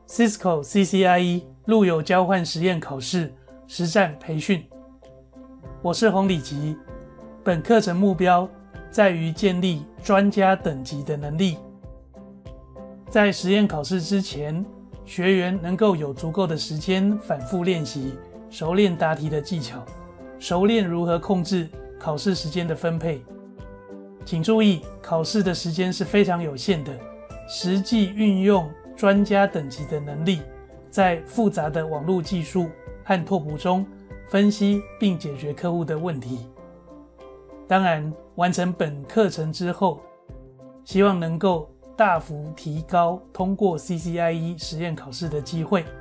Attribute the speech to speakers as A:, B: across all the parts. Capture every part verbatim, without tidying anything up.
A: Cisco C C I E 路由交换实验考试实战培训。我是洪礼吉，本课程目标在于建立专家等级的能力。在实验考试之前，学员能够有足够的时间反复练习，熟练答题的技巧，熟练如何控制考试时间的分配。请注意，考试的时间是非常有限的，实际运用专家等级的能力，在复杂的网络技术和拓扑中分析并解决客户的问题。当然，完成本课程之后，希望能够大幅提高通过 C C I E 实验考试的机会。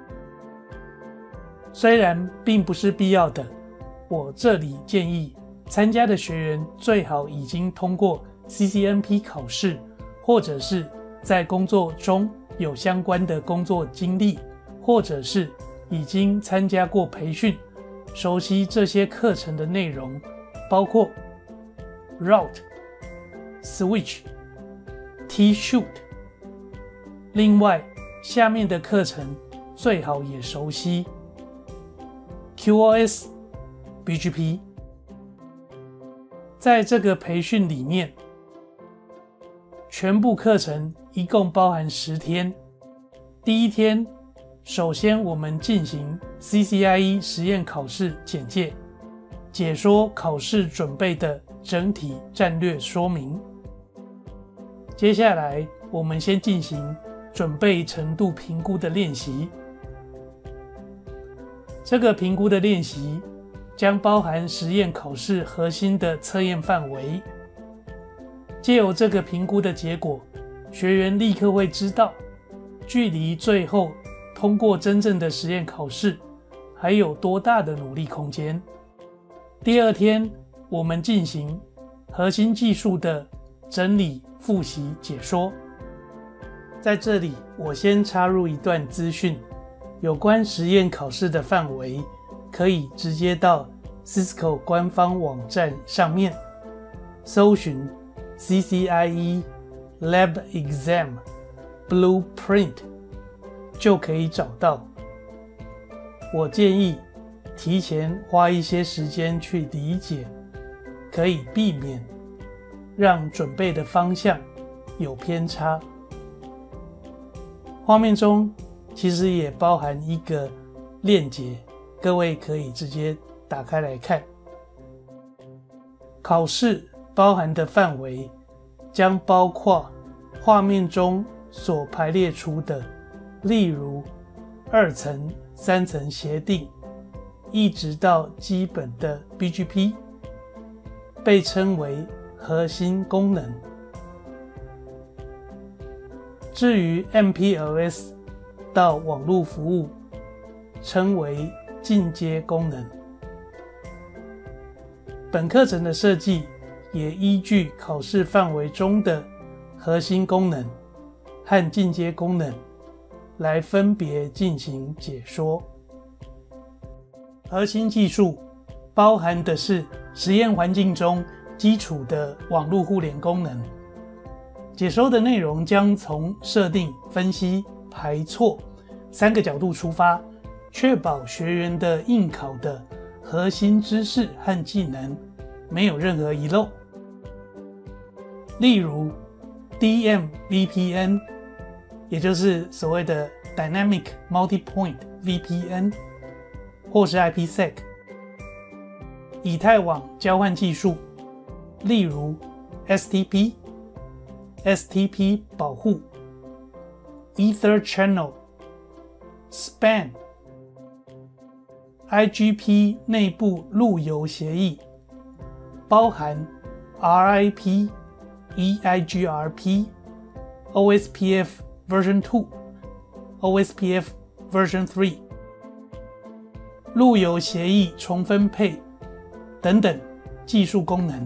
A: 虽然并不是必要的，我这里建议参加的学员最好已经通过 C C N P 考试，或者是在工作中有相关的工作经历，或者是已经参加过培训，熟悉这些课程的内容，包括 Route、Switch、T-Shoot。另外，下面的课程最好也熟悉 Q O S、B G P。在这个培训里面，全部课程一共包含十天。第一天，首先我们进行 C C I E 实验考试简介，解说考试准备的整体战略说明。接下来，我们先进行准备程度评估的练习。这个评估的练习将包含实验考试核心的测验范围。藉由这个评估的结果，学员立刻会知道距离最后通过真正的实验考试还有多大的努力空间。第二天，我们进行核心技术的整理、复习、解说。在这里，我先插入一段资讯，有关实验考试的范围可以直接到 Cisco 官方网站上面搜寻 C C I E Lab Exam Blueprint 就可以找到。我建议提前花一些时间去理解，可以避免让准备的方向有偏差。画面中其实也包含一个链接，各位可以直接打开来看。考试包含的范围将包括画面中所排列出的，例如二层、三层协定，一直到基本的 B G P， 被称为核心功能。至于 M P L S 到网络服务，称为进阶功能。本课程的设计也依据考试范围中的核心功能和进阶功能来分别进行解说。核心技术包含的是实验环境中基础的网络互联功能。解说的内容将从设定、分析、排错三个角度出发，确保学员的应考的核心知识和技能没有任何遗漏。例如 D M V P N， 也就是所谓的 Dynamic Multipoint V P N， 或是 I P sec， 以太网交换技术，例如 S T P、S T P 保护、Ether Channel、S P A N、I G P 内部路由协议，包含 R I P、E I G R P、O S P F Version 二、O S P F Version 三、路由协议重分配等等技术功能。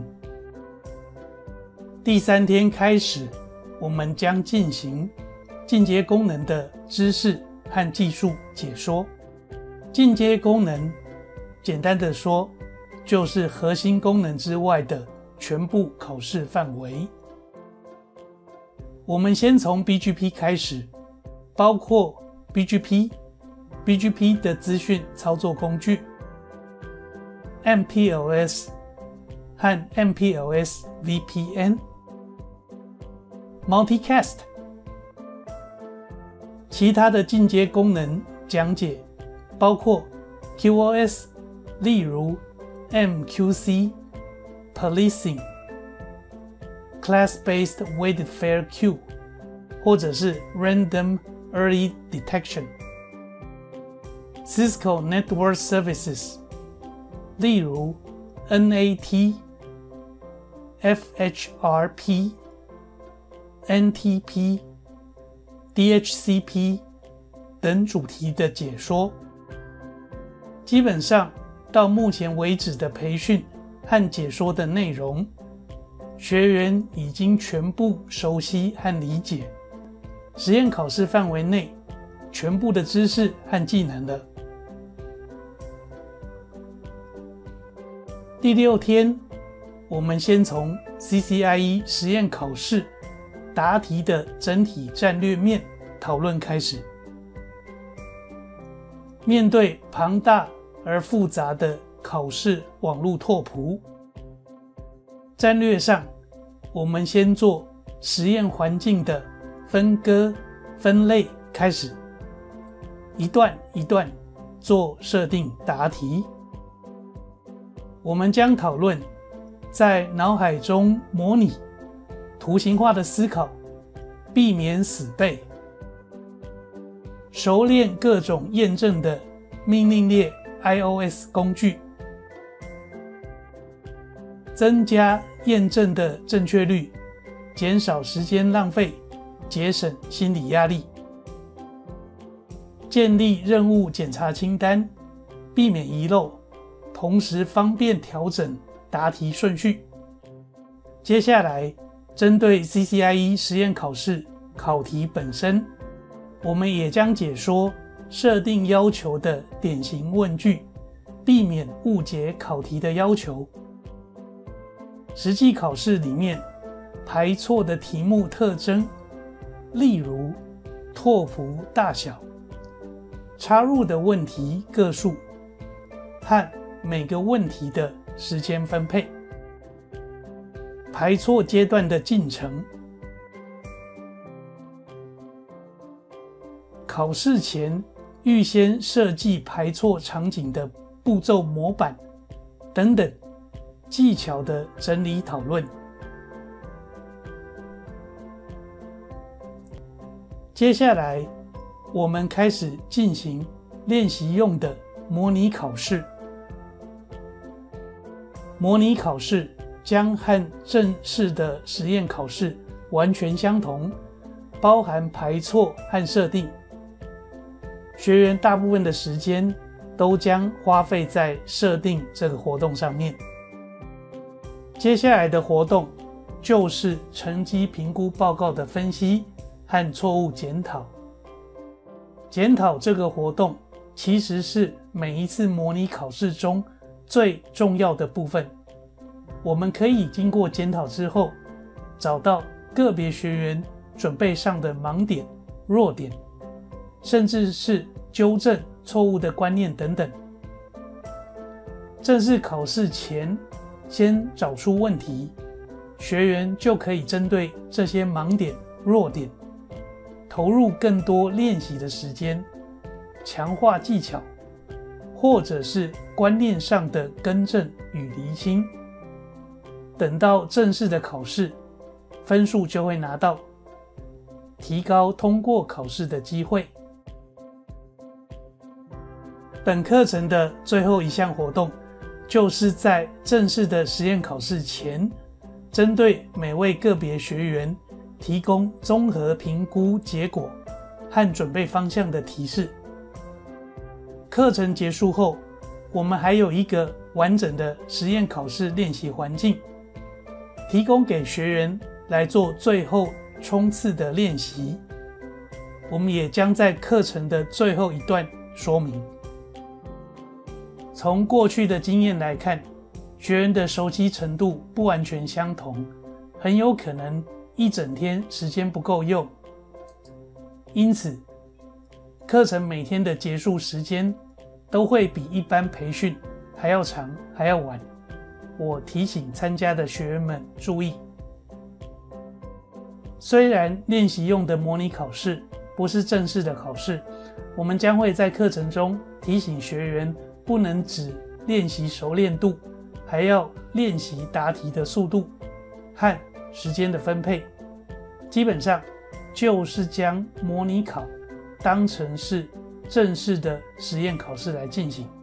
A: 第三天开始，我们将进行进阶功能的知识和技术解说。进阶功能，简单的说，就是核心功能之外的全部考试范围。我们先从 B G P 开始，包括 B G P、B G P 的资讯操作工具、M P L S 和 M P L S V P N、Multicast。其他的进阶功能讲解包括 Q O S， 例如 M Q C、Policing、Class-based Weighted Fair Queue， 或者是 Random Early Detection。Cisco Network Services， 例如 N A T、F H R P、N T P、D H C P 等主题的解说。基本上到目前为止的培训和解说的内容，学员已经全部熟悉和理解实验考试范围内全部的知识和技能了。第六天，我们先从 C C I E 实验考试答题的整体战略面讨论开始。面对庞大而复杂的考试网络拓扑，战略上，我们先做实验环境的分割分类开始，一段一段做设定答题。我们将讨论在脑海中模拟图形化的思考，避免死背，熟练各种验证的命令列 I O S 工具，增加验证的正确率，减少时间浪费，节省心理压力，建立任务检查清单，避免遗漏，同时方便调整答题顺序。接下来，针对 C C I E 实验考试考题本身，我们也将解说设定要求的典型问句，避免误解考题的要求。实际考试里面排错的题目特征，例如拓扑大小、插入的问题个数和每个问题的时间分配，排错阶段的进程，考试前预先设计排错场景的步骤模板等等技巧的整理讨论。接下来，我们开始进行练习用的模拟考试。模拟考试将和正式的实验考试完全相同，包含排错和设定。学员大部分的时间都将花费在设定这个活动上面。接下来的活动就是成绩评估报告的分析和错误检讨。检讨这个活动其实是每一次模拟考试中最重要的部分。我们可以经过检讨之后，找到个别学员准备上的盲点、弱点，甚至是纠正错误的观念等等。正式考试前，先找出问题，学员就可以针对这些盲点、弱点，投入更多练习的时间，强化技巧，或者是观念上的更正与厘清。等到正式的考试，分数就会拿到，提高通过考试的机会。本课程的最后一项活动，就是在正式的实验考试前，针对每位个别学员提供综合评估结果和准备方向的提示。课程结束后，我们还有一个完整的实验考试练习环境，提供给学员来做最后冲刺的练习。我们也将在课程的最后一段说明。从过去的经验来看，学员的熟悉程度不完全相同，很有可能一整天时间不够用。因此，课课程每天的结束时间都会比一般培训还要长还要晚。我提醒参加的学员们注意，虽然练习用的模拟考试不是正式的考试，我们将会在课程中提醒学员不能只练习熟练度，还要练习答题的速度和时间的分配。基本上就是将模拟考当成是正式的实验考试来进行。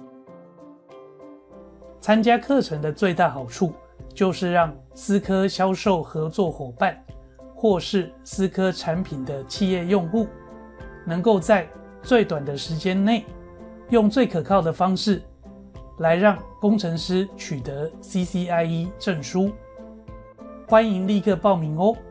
A: 参加课程的最大好处就是让思科销售合作伙伴或是思科产品的企业用户能够在最短的时间内用最可靠的方式来让工程师取得 C C I E 证书。欢迎立刻报名哦！